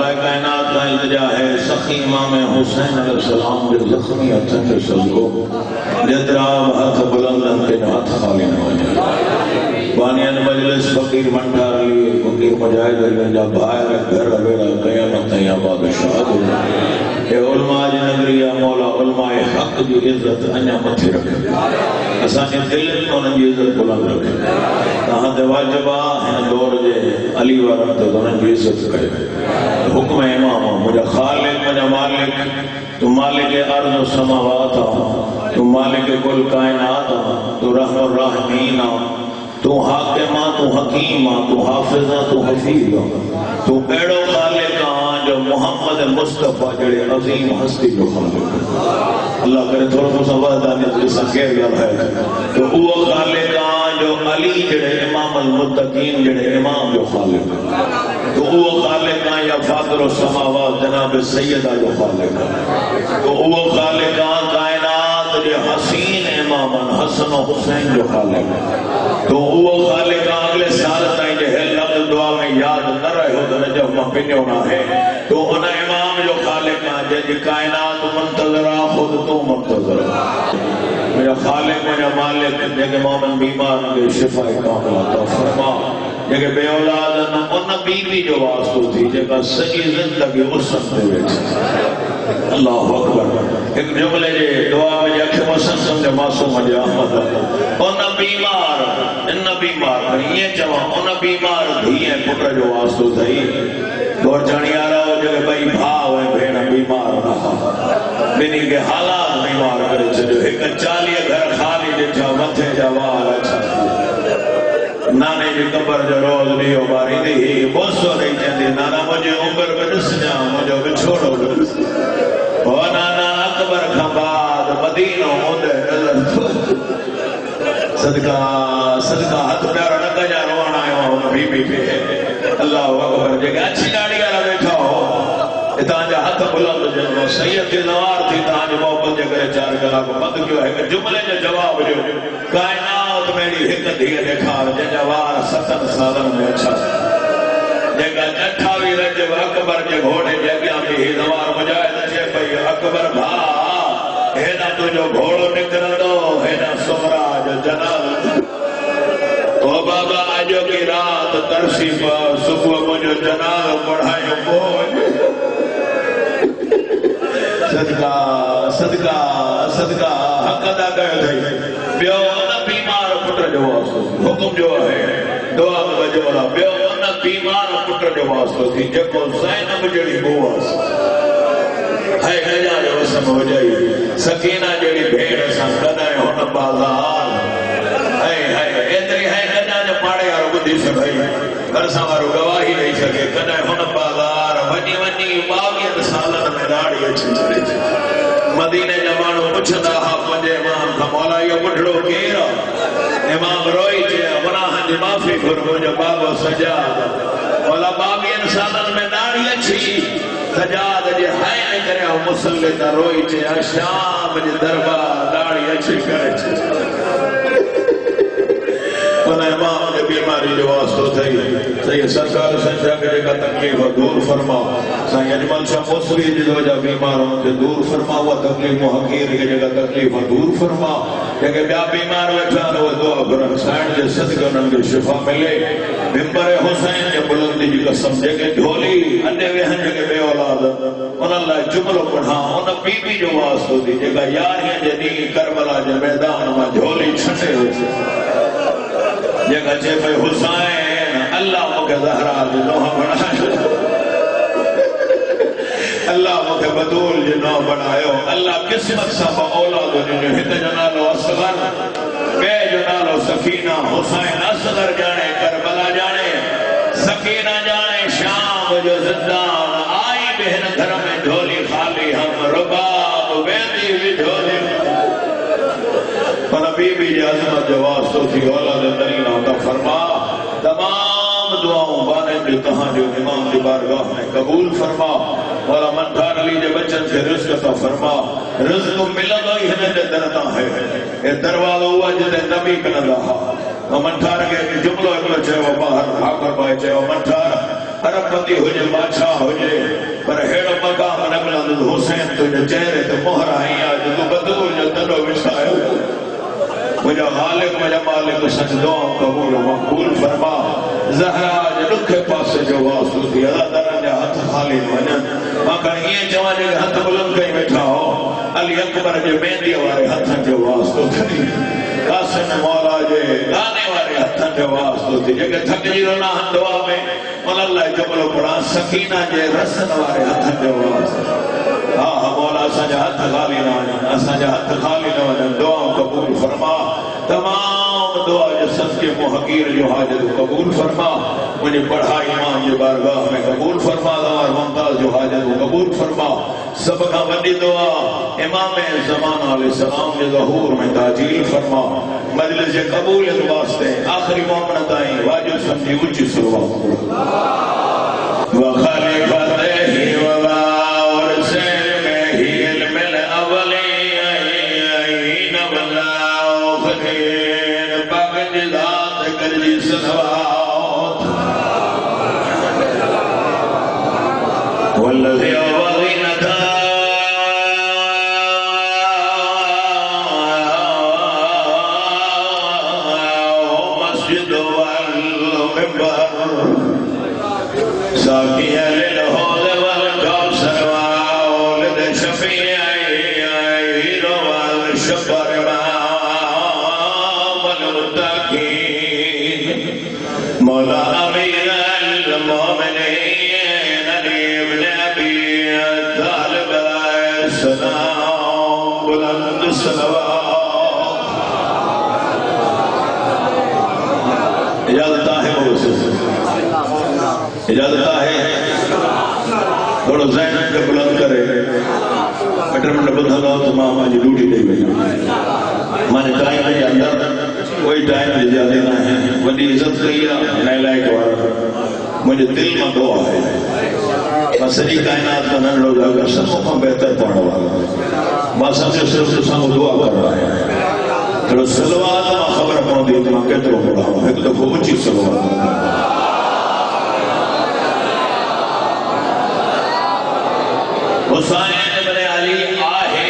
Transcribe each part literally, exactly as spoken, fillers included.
خدائے کائنات کا التجا ہے سخی امام حسین علیہ السلام کے زخمی ہتھن کے صدقو جتراب ہاتھ بلندن کے ہاتھ خالی نہ ہو جائے بانیان مجلس فقیر منڈار لیے فقیر مجاہد علی جا باہر گھر اویرا قیامت یا بادشاہ اے علماء جنگریہ مولا علماء حق کی عزت انیا متھی رکھے اسانی دل میں انہوں کی عزت بلند رکھے تاہاں دے واجبہ ہیں دور جے علی وارن تے انہوں کی عزت کرے حکم امام مجھے خالق مجھے مالک تو مالک ارض و سماوات تو مالک کل کائنات تو رحم الرحمین تو حاکمہ تو حکیمہ تو حافظہ تو حفیظ تو بیڑو خالقہ جو محمد مصطفیٰ جڑے عظیم ہستی جو خالق اللہ کرے تھوڑا مصطفیٰ دانے جیسا کہہ گیا ہے تو وہ خالقہ جو علی جڑے امام المتقین جڑے امام جو خالق تو وہ خالقہ یا فاطر السماوات جناب سیدہ جو خالق تو وہ خالقہ کائنات جو حسین امام حسن و حسین جو خالق تو وہ خالقہ اگلے سال تائیں جو ہے لفظ دعا میں یاد نہ رہے ہو تو جب میں پنیوں نہ ہے تو انہیں امام جو خالقہ جی کائنات منتظرہ خود تو منتظرہ میرا خالق میرا مالک جگہ مومن بیمار کے شفا کاملہ تو فرما جگہ بے اولاد نہ ان بیوی جو واسطو تھی جگہ سجی زندگی اسن دے ویچ اللہ اکبر ایک جملے جے دعا میں جاکے مسن سمجھے معصوم علی احمد ان بیمار ان بیمار یہ جوان ان بیمار دھیئے پتر جو واسطو تھی دور جانی آ رہا ہو جگہ بھائی بھاؤ ہے بھینا بیمار رہا بینی کے حالات بیمار کرے چھو ایک چالی گھر خالی جٹھا متھے جوال اچھا نانے جی کبر جو روز نہیں ہو باری دی بوسو نہیں چندی نانا مجھے عمر میں نس جا مجھے بچھوڑو نس او نانا اکبر کھباد مدینہ ہوندے نظر صدقہ صدقہ ہاتھ پیارا نکا جا روانا ہے وہاں بی بی پہ اللہ اکبر جگہ اچھی ڈاڑی گالا بیٹھا ہو اتان جا ہاتھ بلند جنو سید کی نوار تھی تان جو محبت جگہ چار گلا کو بند کیوں ہے کہ جملے جو جواب جو کائنات میری ایک دھیئے دیکھا جے جوار ستن سالن میں اچھا جگہ جٹھاوی رجب اکبر جے گھوڑے جگہ بھی نوار مجاہد جے بھئی اکبر بھا اینا تو جو گھوڑو نکر دو اینا سمرا جو جنال او بابا آجو کی رات ترسی پر صبح مجھو جنال پڑھائیو بوجھ صدقہ صدقہ صدقہ حق ادا کر دے بیو نہ بیمار پتر جو واسطو حکم جو ہے دعا میں بجورا بیو نہ بیمار پتر جو واسطو تھی جب زینب جڑی بو واسطو ہے گجا جو وسم ہو جائی سکینہ جڑی بھیڑ سان کدائے ہونا بازار ہے ہے ایتری ہے گجا جو پاڑے آرو بدھی سے بھائی گھر سامارو گواہی نہیں سکے کدائے ہونا بازار ونی ونی باویت سالن میں داڑی اچھی چلے مدینہ جمانو پچھتا ہا پنجے امام کا مولا یہ پڑھڑو کیرا امام روئی چھے گناہ دی معافی کر مجھے بابا سجاد مولا بابی انسانن میں داڑی اچھی سجاد جے ہائے نہیں کرے ہو مسلطہ روئی چھے شام جے دربار داڑی اچھی کرے چھے انہیں امام کے بیماری جو واسطو تھی صحیح سرکار سنجا کے جگہ تکلیف دور فرما صحیح اجمل شاہ مصری جدو وجہ بیماروں سے دور فرما وہ تکلیف محقیر کے جگہ تکلیف دور فرما جگہ بیا بیمار ویٹھا وہ دعا پر حسین جے صدقہ انہوں کے شفا ملے ممبر حسین کے بلندی جی قسم جگہ ڈھولی انڈے وہن جگہ بے اولاد ان اللہ جملو پڑھا ان بی بی جو واسطو تھی جگہ یاریاں جنی کربلا جے میدان میں ڈھولی چھٹے ہوئے یہ کہتے ہیں حسین اللہ مکہ زہرا جنوہ بنائے اللہ مکہ بدول جنوہ بنائے اللہ قسمت سا اولاد جنوہ ہت جنالو اصغر بے جنالو سکینہ حسین اصغر جانے کربلا جانے سکینہ جانے شام جو زندان آئی بہن گھر میں ڈھولی خالی ہم رباب بیندی بھی ڈھولی پر ابھی بھی عظمت جو واسطو تھی اولاد ترین عطا فرما تمام دعاؤں بانے جو کہاں جو امام دی بارگاہ میں قبول فرما مولا منٹھار علی جو بچن سے رزق عطا فرما رزق ملا گئی ہے جو درتا ہے یہ دروازہ ہوا جنہیں نبی کنا رہا منٹھار کے جملوں اکلو چاہے وہ باہر حاکر پائے چاہے وہ منٹھار عرب پتی ہو جائے بادشاہ ہو جائے پر ہیڑا مقام نگلان حسین تو جو چہرے تو مہر آئی آج تو بدور جو تلو بچھائے مجھا غالب مجھا مالک سچ دعا قبول و مقبول فرما زہرا جو لکھے پاسے جو واسطو تھی اللہ درن جا ہاتھ خالی منن ماں یہ جوانے کے ہاتھ بلند کہیں بیٹھا ہو علی اکبر جو مہندی والے ہاتھ جو واسطو تھی قاسم مولا جے گانے والے ہاتھ جو واسطو تھی جگہ تھک جی رونا ہم دعا میں مولا اللہ جبلو پڑھا سکینہ جے رسن والے ہاتھ جو واسطو ہاں مولا سجا ہاتھ خالی نہ آجانا سجا ہاتھ خالی نہ آجانا دعا قبول فرما تمام دعا جو سب کے محقیر جو حاجت قبول فرما مجھے پڑھا ایمان جو بارگاہ میں قبول فرما دمار ممتاز جو حاجت قبول فرما سب کا بڑی دعا امام زمان علیہ السلام جو ظہور میں تاجیل فرما مجلس قبول واسطے آخری مومنت آئیں واجب سمجھی اچھی سلوات وخلفتہی وبا والذي أوضينك مسجد والمنبر ساقيا للهود والكوثر وولد شفيعي والشبر والمتقين مولا أمير المؤمنين ابن أبي طالب السلام بلند الصلوات اجازت ہے اجازت ہے تھوڑا ذہن کے بلند کرے بٹر منڈ بدھا گا تو ماں ماں جی ڈوٹی دے گئی میں نے ٹائم ہے اندر کوئی ٹائم لے جا دینا ہے وڈی عزت کیا نہیں لائے وار مجھے دل میں دعا ہے میں سجی کائنات کا نن لوگ اگر سب کو بہتر پڑھا ہوا میں سب سے صرف تو سانو دعا کر رہا ہے تو سلوات میں خبر پڑھ دی تو میں کہتے ہوں پڑھا ہوں ایک دفعہ اچھی سلوات حسین ابن علی آہے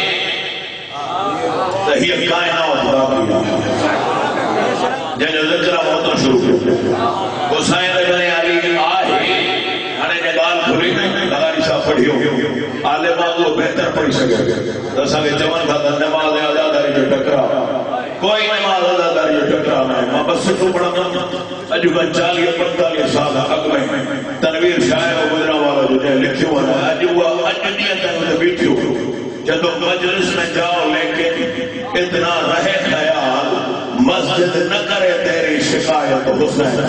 تہی کائنات باقی جنہوں ذکرہ موتا شروع کیا حسین ابن علی آہے ہنے جگال کھلی لگاری صاحب پڑھی ہو آلے مانگو بہتر پڑھی سکے دسا کہ جوان کا در نماز آزاداری جو ٹکرا کوئی نماز آزاداری جو ٹکرا میں میں بس سٹو پڑھا گا اجو کا چالی پنتالی سال حق میں تنویر شاعر و گزرا والا جو جائے لکھی ہوا ہے اجو وہ اجنیہ تنویر بیٹھی ہو جدو مجلس میں جاؤ لیکن اتنا رہے خیال مسجد نہ کرے تیری شکایت حسین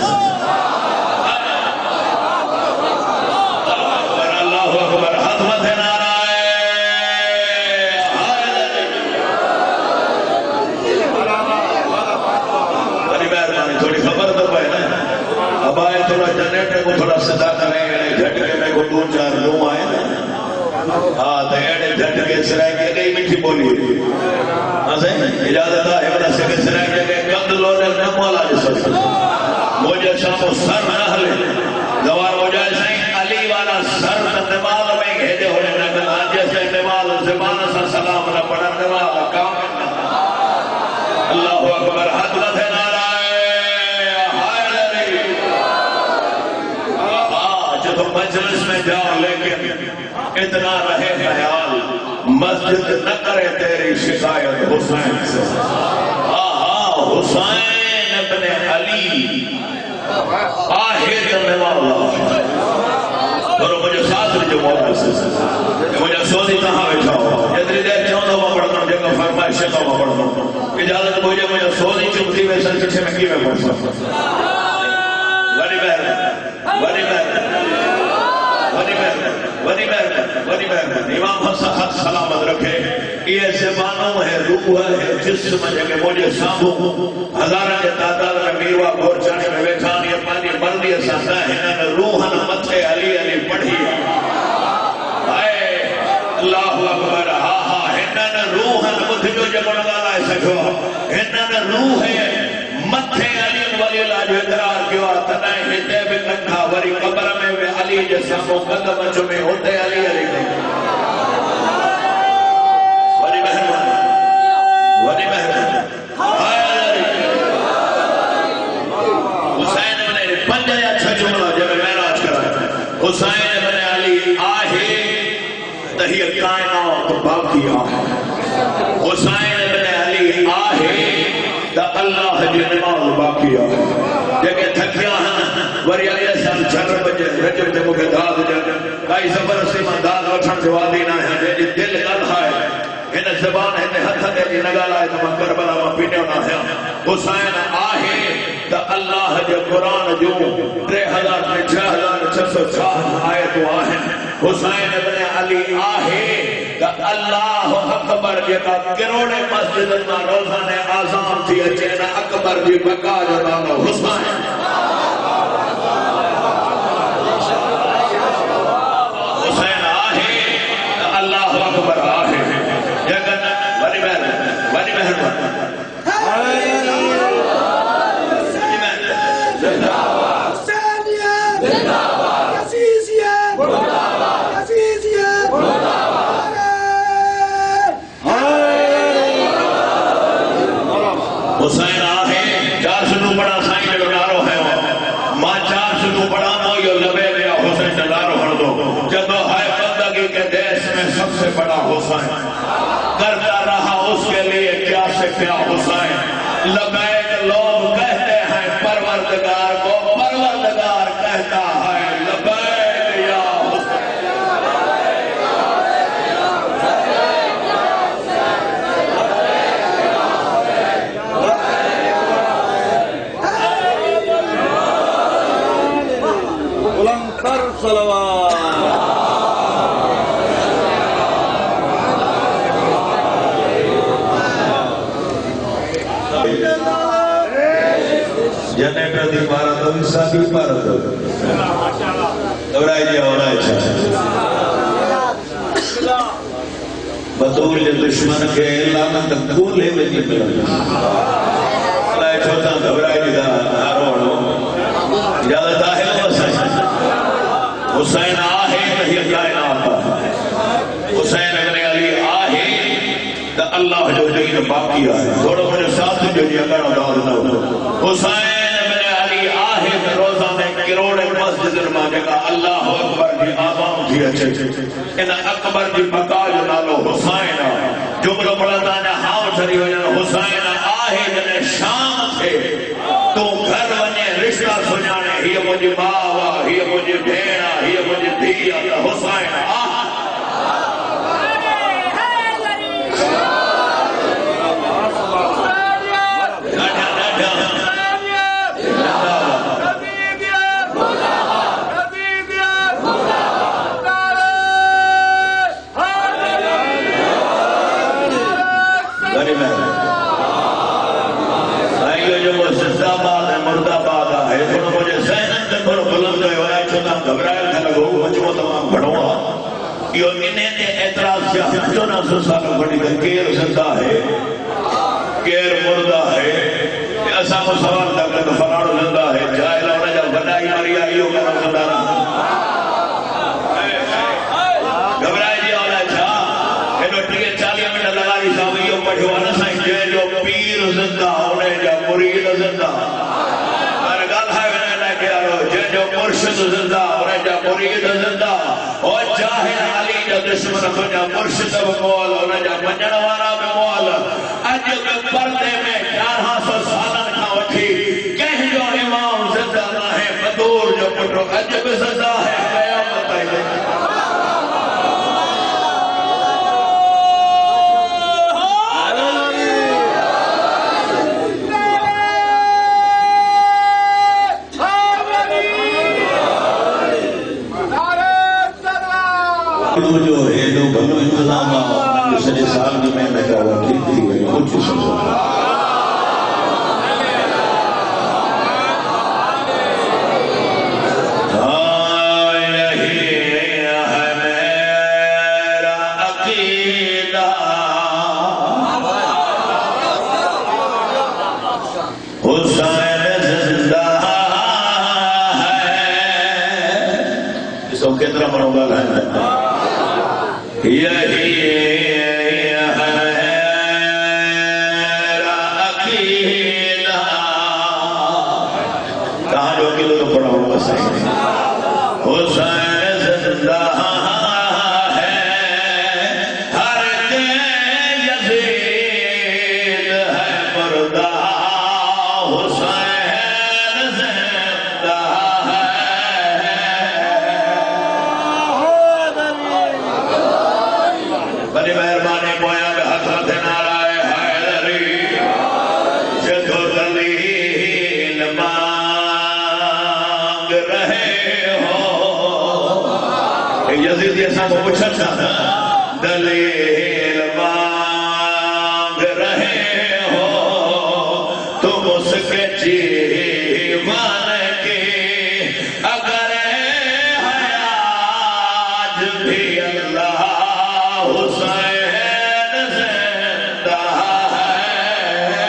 اللہ اکبر حضرت نعرہ بڑی مہربانی تھوڑی خبر تو پہ نا اب آئے تھوڑا جنریٹر کو تھوڑا صدا کریں جھٹ کے میں کو دو چار لوں آئے نا ہاں تو ایڈے جھٹ کے سرائے کے گئی میٹھی بولی اجازت ہے بڑا سے سرائے کے کند لونے نمولا جسد مجھے شامو سر نہ لے دوار ہو جائے سائیں علی والا سر نمال میں گھیدے ہونے نگل جیسے نمال زبان سا سلام نہ پڑھا نمال کام اللہ اکبر حضرت نعرہ حیدری آج تو مجلس میں جاؤ لیکن اتنا رہے خیال مسجد نہ کرے تیری شکایت حسین سے آہا حسین ابن علی آہے کرنے والا اور مجھے ساتھ جو مولا سے مجھے سوزی کہاں بیٹھا ہو جتنی دیر چاہتا ہوں پڑھتا ہوں جگہ فرمائش شکا ہوں پڑھتا ہوں اجازت مجھے مجھے سوزی چمتی میں سر پیچھے میں کی میں پڑھ سکتا بڑی بہر بڑی بہر بڑی بہر بڑی بہر بڑی بہر امام حسن حق سلامت رکھے یہ زبانوں ہے روح ہے جسم جگہ مجھے سامو ہزارہ کے تعداد میں میروا گھور چانے میں بیٹھانی اپنی مردی سانتا ہے انہوں روحن متھے علی علی پڑھی آئے اللہ اکبر ہاں ہاں انہوں روحن متھ جو جگہ لگا لائے سکھو انہوں روح ہے متھے علی ولی اللہ جو اقرار کیا تنائے ہتے بھی کٹھا وری قبر میں بھی علی جیسا مقدم چمے ہوتے علی علی وری مہربان وری مہربان حسین بن پنجہ یا چھا جملہ جب معراج کرا حسین بن علی آہے تہی کائنات باقی آہے حسین بن علی آہے تا اللہ جی نماز باقی آہے جگہ تھکیا ہیں وری علی السلام چھر بجے رجب دے مکہ داد جن کائی زبرستی من داد وٹھن سے وادی نہ ہے جی دل قلح ہے ہن زبان ہے ہتھ دے جی نگالا ہے تو من کربلا میں پینے نہ ہے حسین آہے تا اللہ جو قرآن جو ترے ہزار میں چھ ہزار چھ سو چھاہٹ آئے تو آہیں حسین بن علی آہے تا اللہ اکبر جتا کروڑے مسجد میں روزانے آزام تھی اچھینا اکبر جی بقا جانا حسین حسین آہے تا اللہ اکبر آہے جگن ولی مہر ولی مہر حسین آہے چار سنو بڑا سائن جو ڈارو ہے ماں چار سنو بڑا نو یہ لبے لیا حسین ڈارو ہر دو جدو ہائے بندگی کے دیش میں سب سے بڑا حسین کرتا رہا اس کے لیے کیا سے کیا حسین لبیک لوگ کہتے ہیں پروردگار کو پروردگار کہتا ہے لبیک یا صلوات جنریٹر دی پارا تو انسا دی پارا تو دورائی دیا ہونا ہے بطور جے دشمن کے لعنت کولے میں نہیں ملا اللہ چھوٹا دورائی دیا آروڑو اجازت آہے حسین حسین آہے نہیں کائنات حسین ابن علی آہے تا اللہ جو جگہ باقی آئے تھوڑا مجھے ساتھ جو جی اگر دور نہ حسین ابن علی آہے تا روزہ میں کروڑے مسجد میں جگہ اللہ اکبر جی آبام تھی اچھے ان اکبر جی بقا جو نالو حسین جملہ بڑھتا ہے ہاں چھری ہو جانا حسین آہے جنے شام تھے تو گھر ونے رشتہ سنانے ہی مجھے باوا ہی مجھے بھیڑا ہی مجھے دیا حسین آہ یہ انہیں نے اعتراض کیا جو نہ سو سالوں بڑی کہ کیر زندہ ہے کیر مردہ ہے ایسا کو سوال تک لگا فراڑ زندہ ہے جائے لونا جب بڑائی مری آئیوں کا نہ زندہ رہا گھبرائی جی اولا چھا انہوں ٹھیکے چالیہ منٹ لگا دی ساویوں پڑھو آنا سائیں جے جو پیر زندہ انہیں جب مرید زندہ اور گل ہے انہیں لے کے آرہو جے جو مرشد زندہ انہیں جب مرید زندہ اور جاہل علی جو دشمن سنیا مرشد بموال انہیں جب منجن وارا بموال اجو کے پردے میں چارہاں سو سالن کا وٹھی کہیں جو امام زندہ نہ ہے بدور جو پٹھو اجو کے زندہ ہے قیامت آئے جو ہے جو بھلو انتظام سجے سال میں میں میں کہا ہوا ٹھیک تھی گئی کچھ سمجھا حسین تو کتنا منو گا لائن یہی کہاں جو کلو تو پڑا ہوگا صحیح حسین زندہ ہے ہر دن یزید ہے مردہ حسین زندہ ہے بڑی مہربانی پویا میں حضرت نعرہ حیدری جدو دلیل مانگ رہے ہو یزید یہ سب پوچھا چاہتا دلیل مانگ رہے ہو تم اس کے جیوان کے اگر ہے آج بھی اللہ حسین زندہ ہے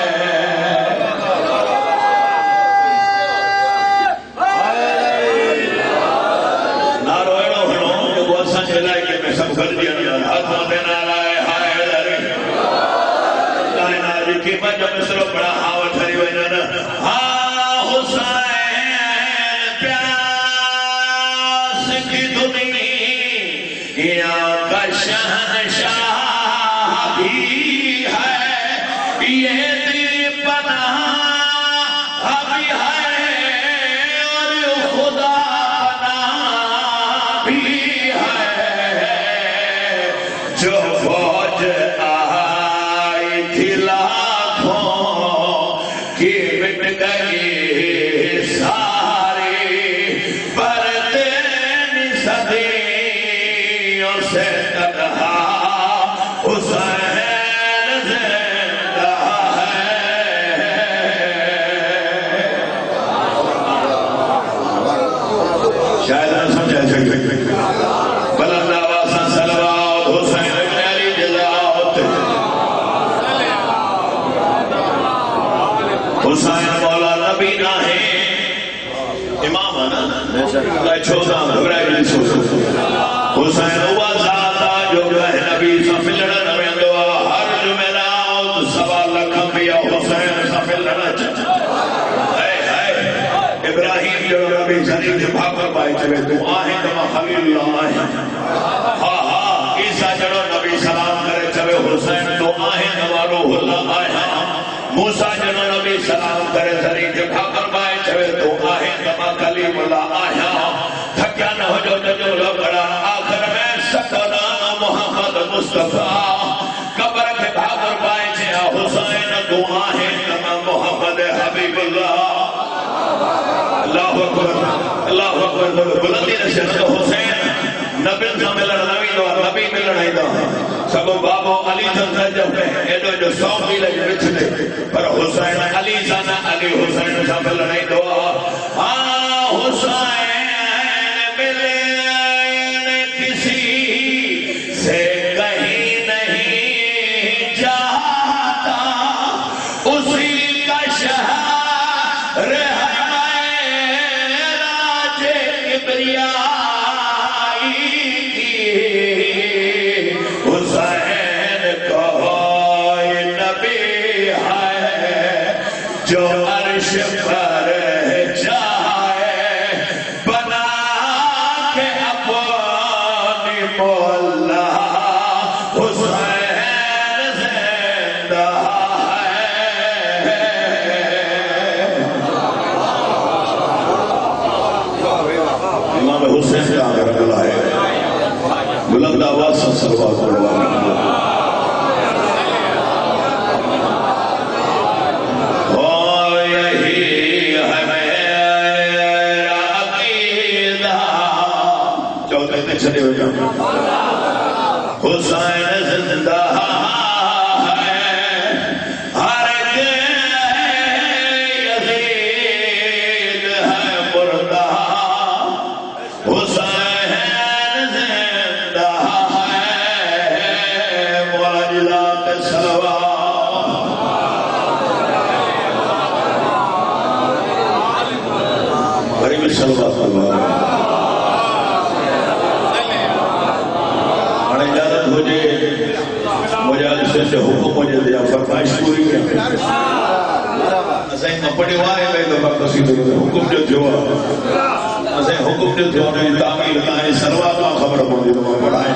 نہ روئے ہنو جو گوسا چلائے کہ میں سب کر دیا حضرت نعرہ حیدری کائنات کی مجھے مصر بڑا ہاوت ہری وینن ہاں حسین پیاس کی دنیا کا شہنشاہ بھی ہے یہ دل پناہ بھی ہے اور خدا پناہ بھی ہے جو فوج آئی تھی لاکھوں کی مٹ گئی ساری پر تین صدیوں سے تنہا حسین زندہ ہے شاید نہ سمجھا سکتے بلند آوازاں صلوات حسین ابن علی جزاؤت حسین مولا نبی نہ ہے امام ہے نا چھوٹا گھبرائے بھی سو حسین ہوا ذاتا جو ہے نبی سا ملنا میں دعا ہر جمعرات سوا لکھم بیا حسین سا ملنا چاہتا ابراہیم جو نبی شریف جو بھاکر پائے چھوے تو آہیں کما خلیل اللہ آہیں ہاں ہاں عیسیٰ جڑو نبی سلام کرے چھوے حسین تو آہیں نوارو اللہ آہیں موسیٰ جڑو نبی سلام کرے شریف جو بھاکر پائے چھوے تو آہیں کما خلیل اللہ آہیں تھکیا نہ ہو جو جو لگڑا آخر میں سکنا محمد مصطفیٰ قبر کے بھاکر پائے چھے حسین تو آہیں کما محمد حبیب اللہ اللہ اکبر اللہ اکبر بلندی نشد حسین نبی کا ملن نبی دو نبی ملن آئی دو سبو بابو علی جنزہ جب میں ایڈو جو سو میلے جو بچ دے پر حسین علی زانا علی حسین سا ملن آئی دو ہاں حسین ملن کسی سے کہیں نہیں جاتا اسی کا شہر ہے حسین کوئی نبی ہے جو عرش پر جائے بنا کے اپنی مولا حسین زندہ ہے امام حسین کا آگر اللہ ہے بلند آواز سے صلوات پڑھوا او یہی ہے میرا عقیدہ چوتھے تک چھڑے ہو جاؤں حسین زندہ ہے ہر یزید ہے مردہ حسین صلوات اللہ مجھے مجھے سے سے حکم مجھے دیا فرمائش پوری کیا اسے پڑے وائے میں تو کسی حکم جو جو اسے حکم جو جو نے تعمیل تائیں سروا کا خبر پڑی تو پڑھائیں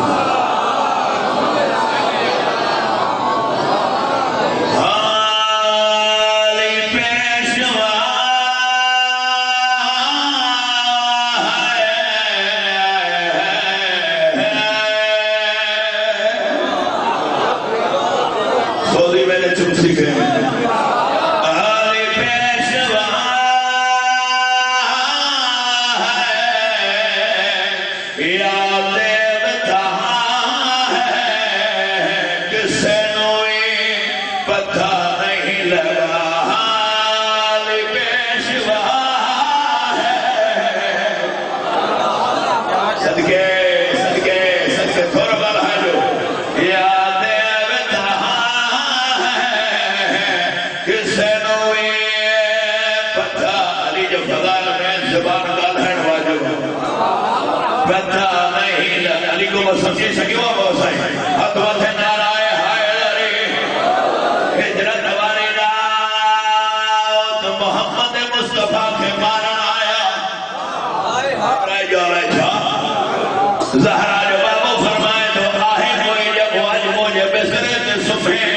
سمجھے سکیو بہت سائیں حد وقت نارائے حیدری ہجرت واری رات محمد مصطفیٰ کے مارن آیا رائے جو رائے جا زہرہ جو بابو فرمائے تو آہے کوئی جب آج مجھے بسرے تے سفیں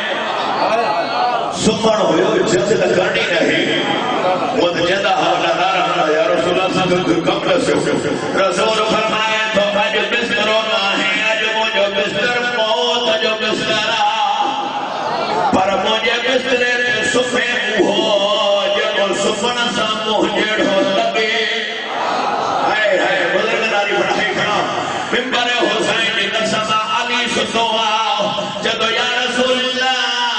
سفن ہوئے جنس کرنی نہیں وہ جندہ حوالہ نارا یا رسول اللہ صلی اللہ علیہ وسلم کم نسو رسول فرمائے تو آج بسروں پر مجھے بسترے تے سفے ہو جب سفن سا مہجڑ ہو لگے ہائے ہائے بزرگ ناری بڑھائی کھڑا ممبر حسین نسما علی ستو آؤ جدو یا رسول اللہ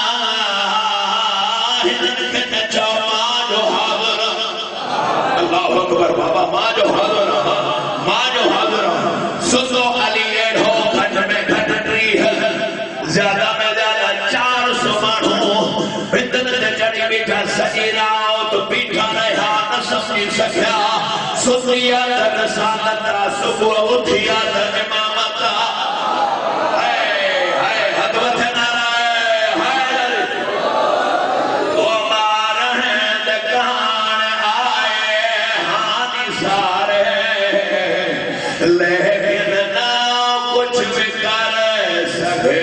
ہنن کے نچا ماں جو حاضر اللہ اکبر بابا ماں جو حاضر ماں جو حاضر ستو علی ایڈ ہو کھٹ میں کھٹ ٹری ہے زیادہ میں زیادہ چار سو مانو بندن دے جڑی بیٹھا سجی راؤ تو بیٹھا رہا نہ سمجھی سکیا سنیا تھا رسالت را صبح اٹھیا تھا امامت ہائے ہائے حدوت نارائے ہائے وہ مارن دکان آئے ہانی سارے لیکن نہ کچھ بھی کر سکے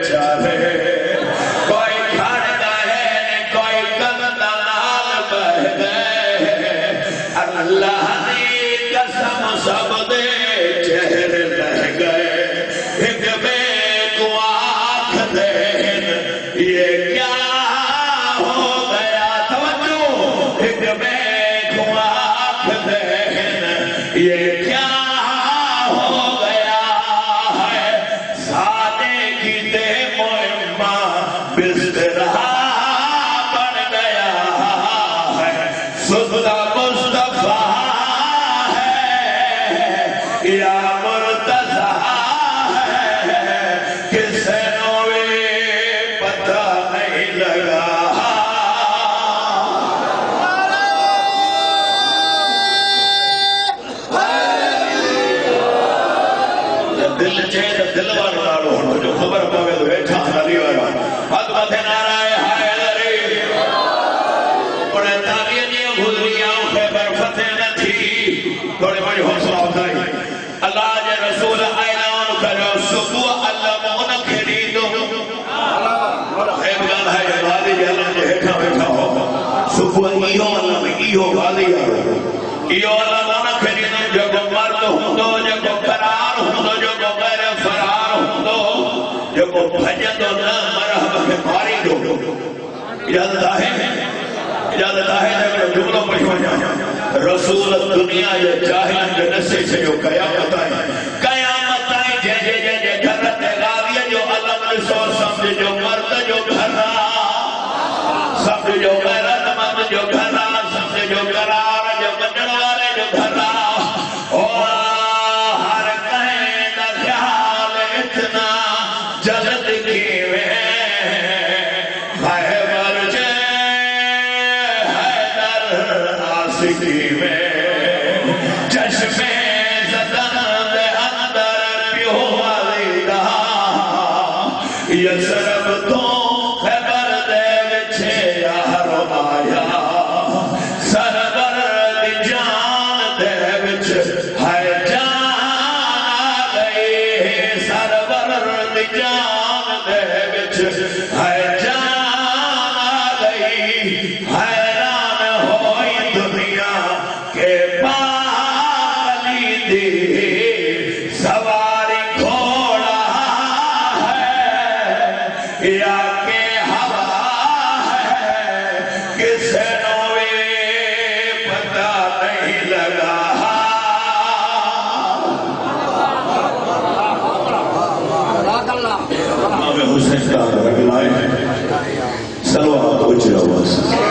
اللہ نے قسم سب دے چہرے رہ گئے ایک میں کو آنکھ دین یہ کیا ہو گیا توجہ ایک میں کو آنکھ دین یہ کیا ہو گیا ہے سادے کی دے مہمہ بسترہ بن گیا ہے سدھا یا مرتضی ہے کسے نوے پتہ نہیں لگا دل چید دل والارو جو خبر پاوے تو بیٹھا علی والا حد مدھے نارائے حیدری انہیں تالیہ نہیں گھزریاں خیبر فتح نہ تھی تھوڑے بڑی حوصلہ افزائی اللہ جے رسول اعلان کرو صبح اللہ مون کھڑی دو ایک گل ہے کہ غازی اللہ جے ہٹا بیٹھا ہو صبح ایہو اللہ میں ایہو غازی آرو ایہو اللہ مون کھڑی دو جو کو مرد ہوندو جو کو قرار ہوندو جو کو غیر فرار ہوندو جو کو بھجدو نہ مرحب کے بھاری دو اجازت آئے اجازت آئے جب جملوں پڑھو جائے رسول دنیا یا جاہلن جو نسے سے جو قیامت آئے قیامت آئے جے جے جے جے گھرت غاویہ جو علم رسو سمجھ جو مرد جو گھرہ سمجھ جو غیرت مند جو گھرہ سمجھ جو قرار جو بنڈن والے جو گھرہ ہر کہیں دا خیال اتنا جلد کی میں خیبر جے حیدر آسکی میں چشمے زدن دے اندر پیو والی دا سواری گھوڑا ہے یا کہ ہوا ہے کسے نوے پتہ نہیں لگا امام حسین کا رگلائے سلوات اچھا ہوا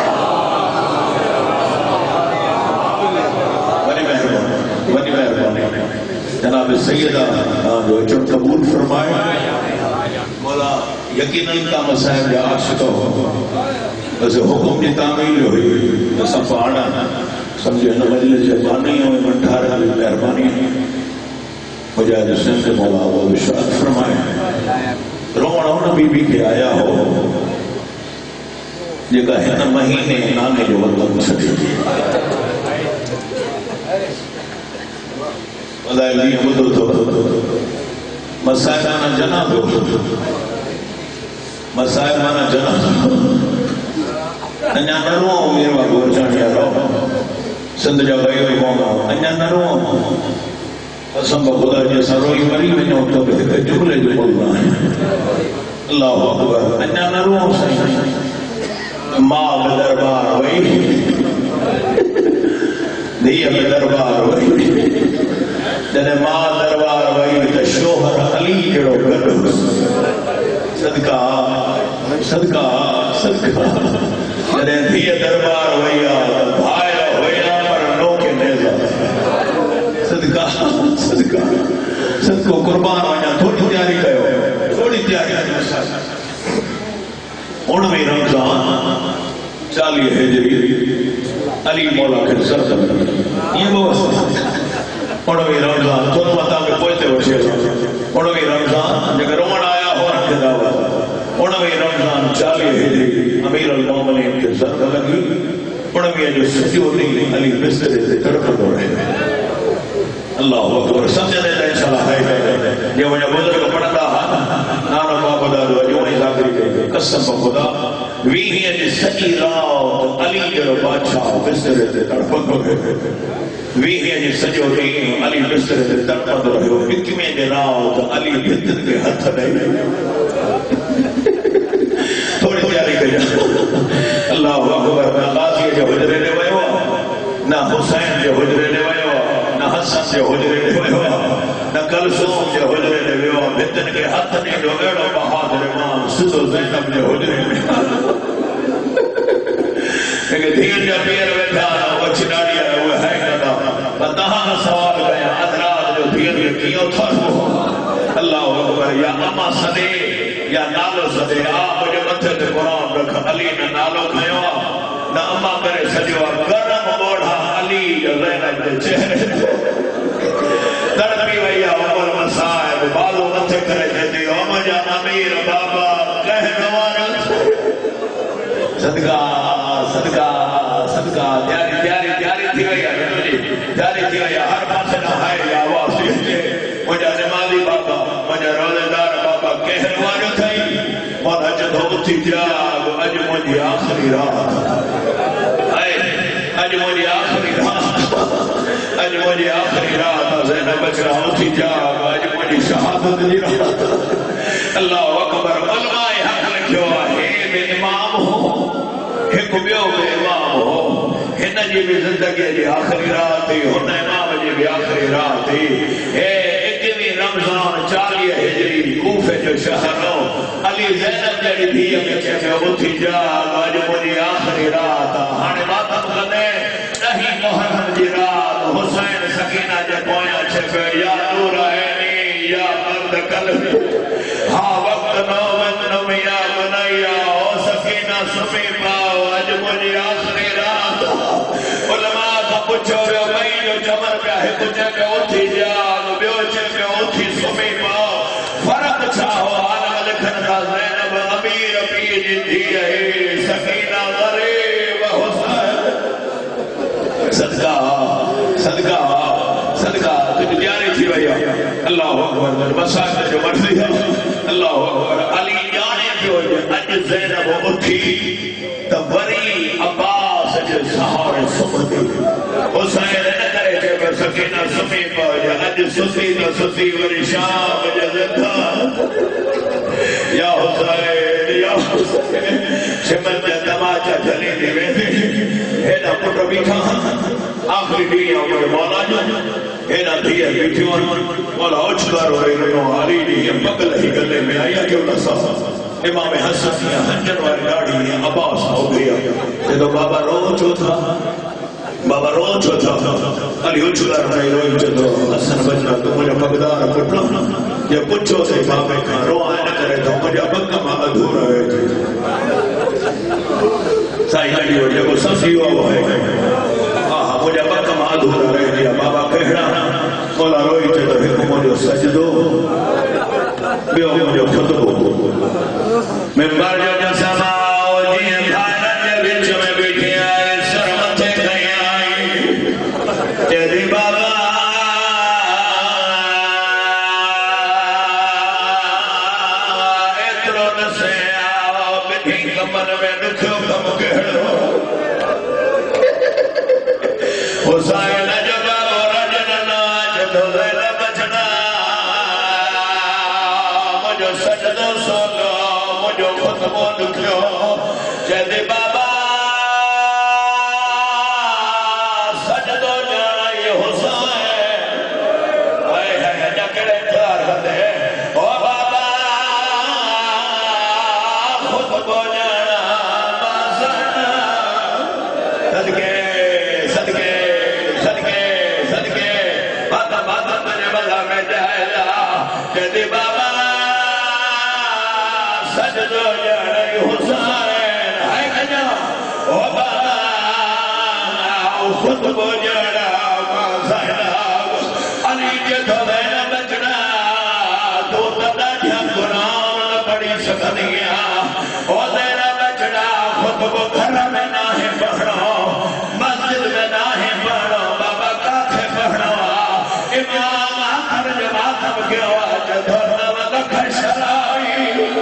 جناب سیدہ جو اچھر قبول فرمائے مولا یقیناً کا مسائل یا عاشق ہو بس حکم کی تعمیل ہوئی بس پاڑا سمجھے نمجل سے بانی ہوئے منٹھارہ بھی مہربانی مجاہد حسین سے مولا وہ بشارت فرمائے رونا ہونا بی بی کے آیا ہو یہ کہا ہے مہینے نانے جو وطن چھٹی تھی مدائل لیے مدد ہو مسائل مانا جناب ہو مسائل مانا جناب انجا نرو میرے وقت ورچانیا رو سندھ جا بھائی ہوئی مونا انجا نرو قسم خدا جیسا روئی مری میں جو تو بہتے جملے جو بولنا ہے اللہ اکبر انجا نرو ماں میں دربار ہوئی دیا میں دربار ہوئی جنہیں ماں دربار ہوئی تو شوہر علی جڑو گڑو صدقہ صدقہ صدقہ جنہیں دیا دربار ہوئی بھائیہ ہوئی پر نو کے نیزہ صدقہ صدقہ صدقہ قربان ہوئی تھوڑی تیاری کہو تھوڑی تیاری کہو انویں رمضان چالیہ ہجری علی مولا کے سر دم یہ بہت انویں رمضان تو مطا میں پوچھتے ہوئے انویں رمضان جگر رومن آیا ہو رکھ دعوت انویں رمضان چالیہ ہجری امیر المومنین کے سر دم لگی انویں جو سچی ہوتی علی بسترے سے تڑپ دو رہے اللہ اکبر سمجھنے دے انشاءاللہ ہے یہ وجہ بزرگ پڑھتا ہے نانا باپ دادو اجوانی ذاکری کے قسم خدا ویہی ہے سچی رات علی جڑو بادشاہ بسترے سے تڑپ دو رہے ویہی ہے سجو دین علی بسترے سے تڑپ دو رہے حکمیں دے رات علی بستر کے ہتھ دے تھوڑی تیاری کر اللہ اکبر نہ غازی جو حجرے لے وے ہوا نہ حسین جو حجرے لے وے ہوا نہ حسن جو حجرے لے وے ہوا نہ کلثوم جو حجرے لے وے ہوا بستر کے ہتھ نے جو ایڑو بہادر امام سد زینب جو حجرے لے کہ دھیر جا پیر بیٹھا وہ چناڑی ہے وہ ہے کدا بندہاں سوال گیا حضرات جو دھیر کے کیوں تھا اللہ اکبر یا اما صدے یا نالو صدے آپ مجھے متھے تے قرآن رکھ علی نے نالو کھایو نہ اما کرے سجوا گرم موڑا علی جو زینب دے چہرے تڑپی ویا عمر مسائب بالو متھے کرے دیتی اما جان امیر بابا کہنوارت صدقہ صدقہ صدقہ تیاری تیاری تیاری تھی ویا تیاری تھی ویا ہر پاس نہ ہے یا آواز دیجھے مجھے نمازی بابا مجھے روزے دار بابا کہنوارت ہے اور اج دھوتی جاگ اج مجھے آخری رات اج مجھے آخری رات اج مجھے آخری رات زینب بچ رہا ہوتی جاگ اج مجھے شہادت دی رات اللہ اکبر علماء حق لکھو ہے بے امام ہو ایک بیو بے امام ہو ہن جی بھی زندگی جی آخری رات تھی ہن امام جی بھی آخری رات تھی اے اکیویں رمضان چالیہ ہجری کوفے جو شہر ہو علی زینب جڑی بھی میں کہتے اٹھی جاگ اج مجھے آخری رات ہانے ماتم کنے نہیں محرم جی رات حسین سکینہ جے پویا چھپے یا نور عینی یا مرد قلب ہاں وقت نومن نمیا بنایا او سکینہ سمی پاؤ اج مجھے آخری رات علماء کا پچھو بیو بھائی جو جمر پہ ہے کچھے پہ اٹھی جاگ بیو چھے پہ اٹھی سمی پاؤ فرق چھاہو عالم لکھن کا زینب امیر پی جی ہے سکینہ غریب حسین صدقہ صدقہ صدقہ تجھ جاری تھی بھئیا اللہ اکبر مساعد جو مرضی ہے اللہ اکبر علی جانے جو اج زینب اٹھی تبری عباس جو سہارے سمدی حسین نہ کرے کہ سکینہ سمی پایا اج سسی تو سسی وری شام جزتا یا حسین یا حسین شمن جا تماچا جلی دی ویدی اینا پٹر بیٹھا آخری دیا ہوئے مولا جو اینا دیا بیٹھی مولا اچھ کر ہوئے انہوں آلی دی پگل ہی گلے میں آیا کیوں نسا امام حسن یا ہنجن والی ڈاڑی یا عباس ہو گیا یہ تو بابا رو چو تھا بابا رو چو تھا علی اچھ کر رہے روئی چو تو حسن بچنا تو مجھے پگدار پٹنا یہ پچھو سے بابے کا رو آئے نہ کرے تو مجھے بکم ادھور رہے تھے سائی ہڈی ہو جب سنسی ہوا وہ ہے آہا مجھے بکم ادھور رہے تھے بابا کہنا مولا روئی چو تو ہکو مجھے سجدو بیو مجھے خطبو ممبر جو جسماؤ جی بھارت جب بچ میں بیٹھی آئے سرمتے کہیں آئی تیری بابا اترو نسے آؤ بیٹھی کمر میں دکھو کم کہڑو حسین جو بابا رجن ناچ تو زیلہ بچنا مجھو سجدو سولو مجھو خطبو دکھو جیدی بابا سجدو جانا یہ حسین آئے ہے جکڑے کار بندے او بابا خطبو جانا بازانا صدقے صدقے صدقے صدقے باتا باتا مجھے بلا میں جائے گا جیدی بابا سجدو جانا یہ حسین آئے کجا او بابا خطبو جانا بازانا علی جدو بین بچنا تو تدا جہاں قرآن پڑی سکنیا او دینا بچنا خطبو گھر میں ناہیں پڑھنا مسجد میں ناہیں پڑھنا بابا کاتھے پڑھنا امام آخر جماعتم کیوں آجا دھرنا مدکھ شرائی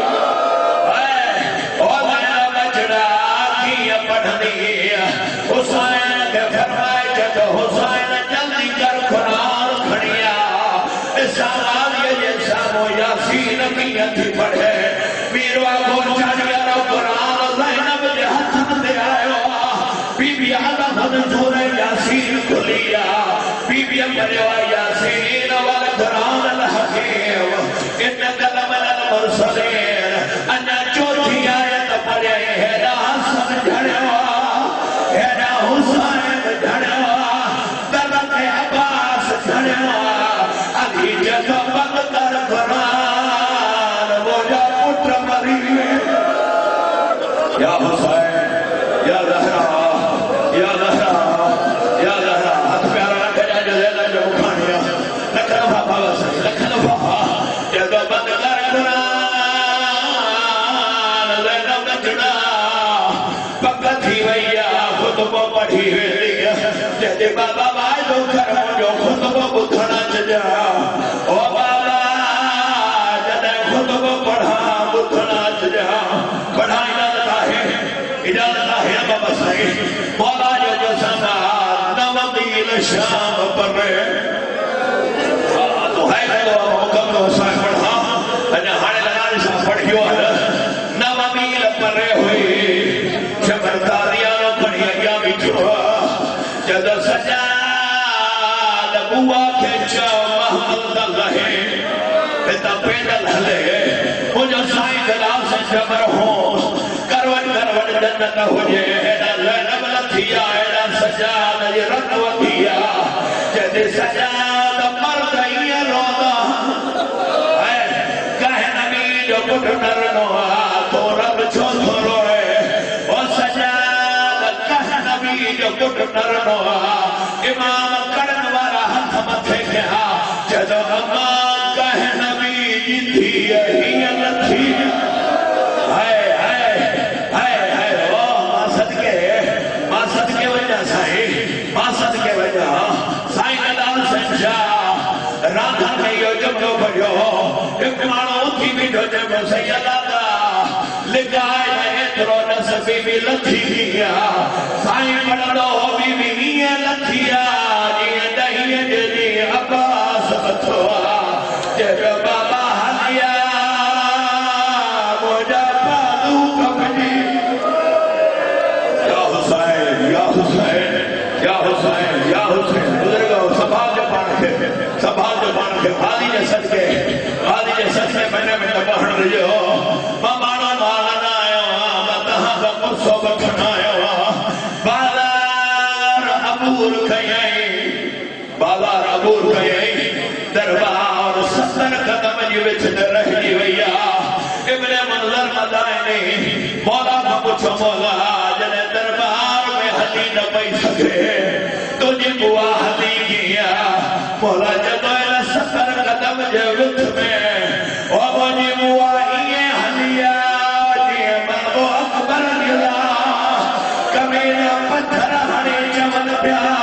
او دینا بچنا کیا پڑھنی حسین کے فرمائے جدو حسین جلدی کر قرآن کھڑیا اس آواز یہ یہ سامو یاسین کی تھی پڑھے میرو آگو چاڑیا رو قرآن زینب دے ہاتھ دے آئے بی بی آدھا خود سورہ یاسین کھلیا بی بی امریو یاسین والقرآن الحکیم انکا لمن المرسلین انہا چوتھی آیت پڑھے ہیرا حسن جھڑوا ہیرا حسین جھڑوا درد عباس جھڑوا علی جدو بغدر قرآن وہ جا پٹر مری یا حسین یا زہرا یا زہرا یا زہرا ہاتھ پیارا رکھا جائے جو زیدہ جو مکھانیا لکھ دفعہ بابا سے لکھ دفعہ جدو بغدر قرآن زیدہ بچنا پکا تھی ویا خطبہ پڑھی ہوئی جدی بابا بائی دو کرم جو خطبہ بکھنا چجا او بابا جدی خطبہ پڑھا بکھنا چجا پڑھا اجازت آئے اجازت آئے بابا صحیح مولا جو جو سما نومیل شام پر رہے تو ہے تو مکمل حسین پڑھا انہا ہانے لگانے سے پڑھیو ہے نومیل پر رہے ہوئی شبر تاریانو پڑھی اگیا بیچو جدو سجاد بوا کھچا محمد اللہ پیتا پیدل ہلے مجھو سائیں دلال سے جبر ہوں کروٹ کروٹ جنت ہو جے ایڈا زینب لتھیا ایڈا سجاد یہ رکھو دیا جدی سجاد مرد ہی رودا کہے نبی جو کٹ نرنو تو رب چھو تو روئے او سجاد کہے نبی جو کٹ نرنو امام کڑن وارا ہاتھ متھے کہا جدو امام کہے نبی جتھی ہی لتھی ہائے ہائے ہائے ہائے او ماں صدقے ماں صدقے وجہ سائی ماں صدقے وجہ سائی ندال سنجا راندھا نہیں ہو جب جو بڑھو ایک مانو تھی بھی جو جب سیدہ دا لکھائے جائے ترونس بی بی لکھی گیا سائیں پڑھو بی بی یہ لکھیا جی دہیے جی عباس اتھوا جب بابا حلیا مجھا پالو کبھی یا حسین یا حسین یا حسین یا حسین بزرگو سبھال جو پان کے سبھال جو پان کے بھالی نے سچ کے بھالی نے سچ کے میں نے میں تبہن رہی ہو ممانا مانا آیا مدہاں کا مرسو بکھن آیا بازار عبور کھئی بازار عبور کھئی دربار ستر قدم جی وچ رہ جی ویا ابن منظر مدائنی مولا کا پوچھو مولا جنے دربار میں حدی نہ پئی سکے تجھے بوا حدی کیا مولا جدو الہ ستر قدم جے وچ میں او مجھے بوا یہ حدیہ جی بابو اکبر گلا کمینا پتھر ہنے چمن پیار